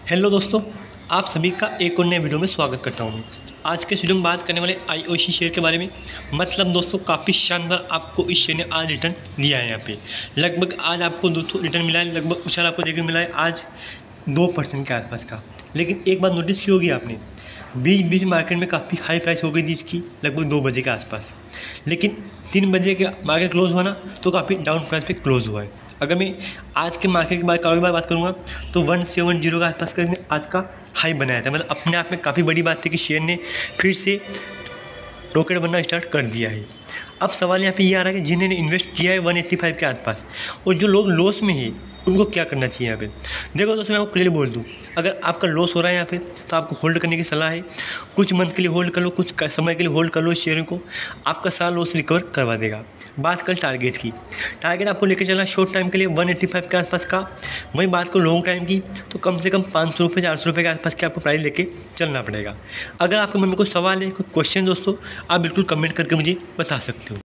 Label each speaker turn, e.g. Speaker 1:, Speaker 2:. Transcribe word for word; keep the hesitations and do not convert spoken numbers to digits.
Speaker 1: Hello दोस्तों, आप सभी का एक और नए वीडियो में स्वागत करता हूँ। आज के वीडियो में बात करने वाले आईओसी शेयर के बारे में। मतलब दोस्तों काफ़ी शानदार आपको इस शेयर ने आज रिटर्न दिया है। यहाँ पे लगभग आज आपको दोस्तों रिटर्न मिला है, लगभग उछाल आपको देखने मिला है आज दो परसेंट के आसपास का। लेकिन एक बात नोटिस की होगी आपने, बीच बीच मार्केट में काफ़ी हाई प्राइस हो गई थी इसकी लगभग दो बजे के आसपास, लेकिन तीन बजे के मार्केट क्लोज हुआ ना तो काफ़ी डाउन प्राइस पे क्लोज हुआ है। अगर मैं आज के मार्केट के बाद कारोबार बात करूँगा तो वन सेवन जीरो का आसपास का आज का हाई बनाया था। मतलब अपने आप में काफ़ी बड़ी बात थी कि शेयर ने फिर से रॉकेट बनना स्टार्ट कर दिया है। अब सवाल यहाँ पे ये आ रहा है कि जिन्होंने इन्वेस्ट किया है वन एट्टी फाइव के आसपास और जो लोग लॉस में है उनको क्या करना चाहिए यहाँ पे। देखो दोस्तों, मैं आपको क्लियरली बोल दूँ, अगर आपका लॉस हो रहा है यहाँ पे तो आपको होल्ड करने की सलाह है। कुछ मंथ के लिए होल्ड कर लो, कुछ समय के लिए होल्ड कर लो इस शेयर को, आपका सारा लॉस रिकवर करवा देगा। बात कर टारगेट की, टारगेट आपको लेकर चलना शॉर्ट टाइम के लिए वन एट्टी फाइव के आसपास का। वही बात करो लॉन्ग टाइम की तो कम से कम पाँच सौ रुपये चार सौ रुपये के आसपास की आपको प्राइस लेके चलना पड़ेगा। अगर आपके मन में कोई सवाल है, कोई क्वेश्चन दोस्तों, आप बिल्कुल कमेंट करके मुझे बता सकते हो।